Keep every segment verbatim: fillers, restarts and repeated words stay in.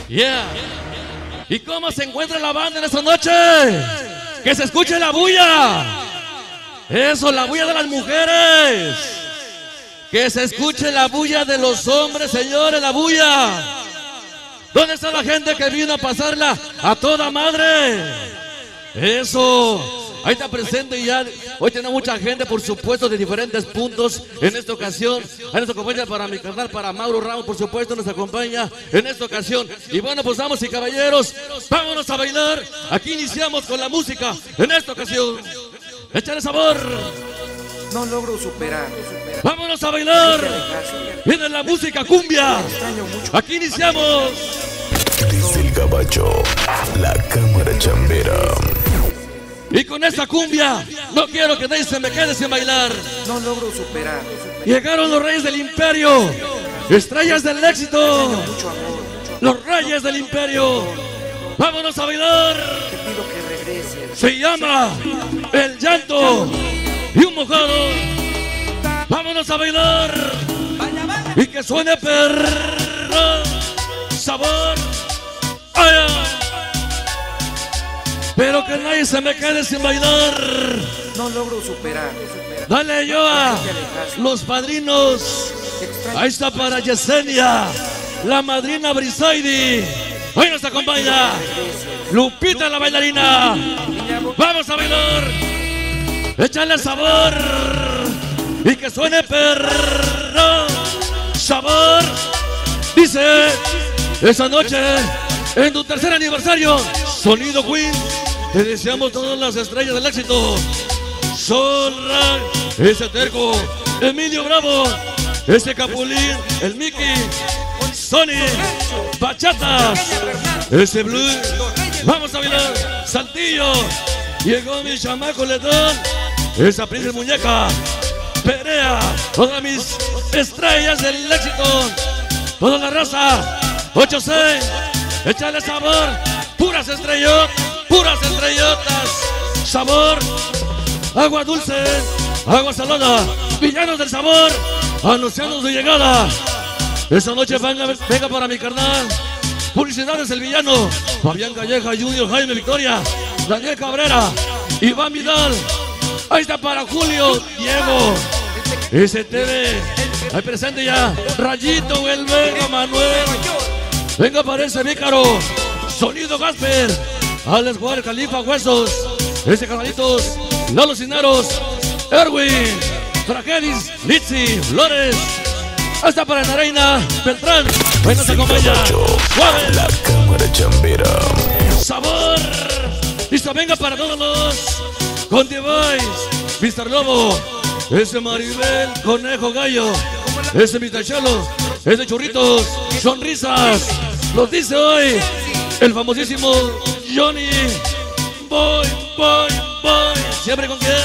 Yeah. ¿Y cómo se encuentra la banda en esta noche? ¡Que se escuche la bulla! Eso, la bulla de las mujeres. Que se escuche la bulla de los hombres, señores, la bulla. ¿Dónde está la gente que vino a pasarla a toda madre? Eso. Ahí está presente ya. Hoy tenemos mucha gente, por supuesto, de diferentes puntos. En esta ocasión, ahí nos acompaña para mi canal, para Mauro Ramos, por supuesto, nos acompaña en esta ocasión. Y bueno, pues damas y caballeros, vámonos a bailar. Aquí iniciamos con la música en esta ocasión. Échale sabor. No logro superar. Vámonos a bailar. Viene la música cumbia. Aquí iniciamos. Desde el gabacho, la cámara chambera. Y con esta cumbia, no quiero que nadie se me quede sin bailar. No logro superar. Llegaron los reyes del imperio, estrellas del éxito, los reyes del imperio. Vámonos a bailar. Te pido que regreses. Se llama El Llanto y un Mojado. Vámonos a bailar. Y que suene perro, sabor. Ay, ay. Pero que nadie se me quede sin bailar. No logro superar. Dale yo a los padrinos. Ahí está para Yesenia, la madrina Brisaidi. Hoy nos acompaña Lupita, la bailarina. Vamos a bailar. Échale sabor. Y que suene perro, sabor. Dice, esa noche, en tu tercer aniversario, Sonido Queen, te deseamos todas las estrellas del éxito. Zorra, ese terco, Emilio Bravo, ese Capulín, el Mickey, Sony, Bachatas, ese Blue. Vamos a bailar, Saltillo. Llegó mi chamaco Letón, esa Princesa Muñeca, Perea, todas mis estrellas del éxito, toda la raza, ocho seis, échale sabor, puras estrellotas, puras estrellotas, sabor, agua dulce, agua salada, villanos del sabor, anunciando su llegada. Esta noche venga, venga para mi carnal, publicidades el villano, Fabián Calleja, Junior, Jaime Victoria, Daniel Cabrera, Iván Vidal. Ahí está para Julio, Diego, S T V, ahí presente ya, Rayito, el Vega, Manuel, venga para ese Vícaro, Sonido Gasper, Alex Juárez, Califa, Huesos, ese Carnalitos, Lalo Cineros, Erwin, Tragedis, Litsi, Flores, hasta para la reina Beltrán, ahí nos acompaña, Suave, la cámara chambera. Sabor, listo, venga para todos los Conti Boys, mister Lobo, ese Maribel, Conejo Gallo, ese mister Chelo, ese Churritos, Sonrisas, los dice hoy el famosísimo Johnny. Boy, boy, boy, siempre con quién.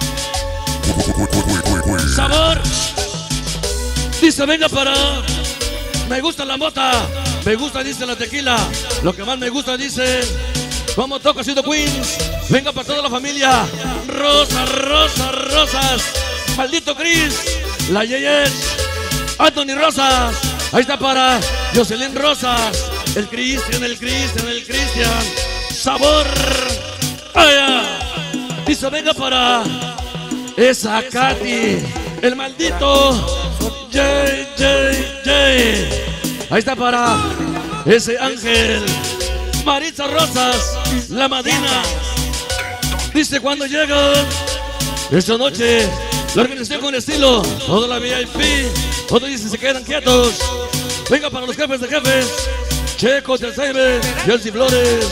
Sabor, dice venga para, me gusta la mota, me gusta dice la tequila, lo que más me gusta dice, como toca Sonido Queens, venga para toda la familia, Rosa, Rosa, Rosas, maldito Chris, la Yeyes, Anthony Rosas, ahí está para Jocelyn Rosas, el Cristian, el Cristian, el Cristian, sabor, ay, ay. Dice venga para esa Katy, el maldito J, J, J, ahí está para ese Ángel, Maritza Rosas, la madrina. Dice cuando llega esta noche la organización con estilo, toda la V I P, otros dicen se quedan quietos. Venga para los jefes de jefes, Checo, Terceibe, Chelsea Flores,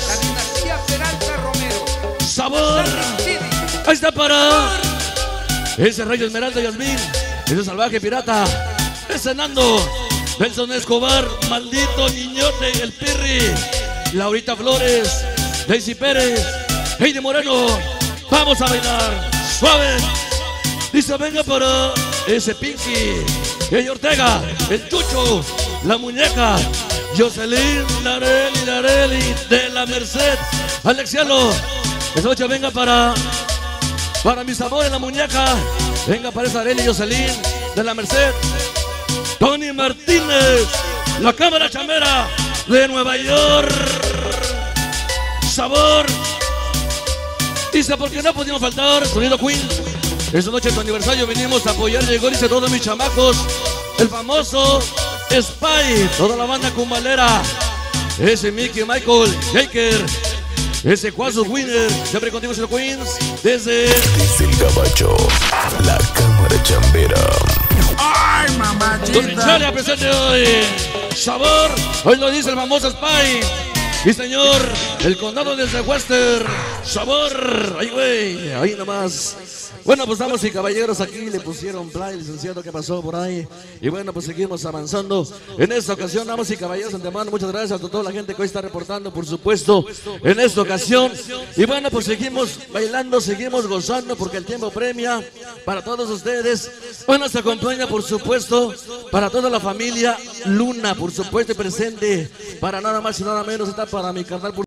sabor, ahí está para ese Rayo Esmeralda Yasmín, ese Salvaje Pirata, ese Nando, Benson Escobar, maldito Niñote, el Pirri, Laurita Flores, Daisy Pérez, Heidi Moreno. Vamos a bailar, suave. Dice venga para ese Pinky, Ey Ortega, el Chucho, la muñeca, Jocelyn, Lareli, Lareli, de la Merced, Alexiano. Esa noche venga para, para mis amores, la muñeca. Venga para esa Areli, Jocelyn, de la Merced. Tony Martínez, la cámara chambera. de Nueva York. Sabor. Dice, porque no podíamos faltar, sonido Queen. Esta noche de tu aniversario vinimos a apoyar. Llegó, dice, todos mis chamacos. El famoso Spy, toda la banda cumbalera. Ese Mickey, Michael, Jaker. Ese Quaso Winner. Siempre contigo, señor Queens. Desde... Desde el Gabacho, la cámara chambera. ¡Ay, mamachita! Don Hinchale presente hoy. Sabor. Hoy lo dice el famoso Spy. Y señor, el condado desde Western. Sabor. Ay, güey. Ahí nomás. Bueno, pues damas y caballeros, aquí le pusieron play, licenciado, ¿qué pasó por ahí? Y bueno, pues seguimos avanzando. En esta ocasión, damas y caballeros, antemano, muchas gracias a toda la gente que hoy está reportando, por supuesto, en esta ocasión. Y bueno, pues seguimos bailando, seguimos gozando, porque el tiempo premia para todos ustedes. Bueno, se acompaña, por supuesto, para toda la familia Luna, por supuesto, y presente, para nada más y nada menos, está para mi carnal.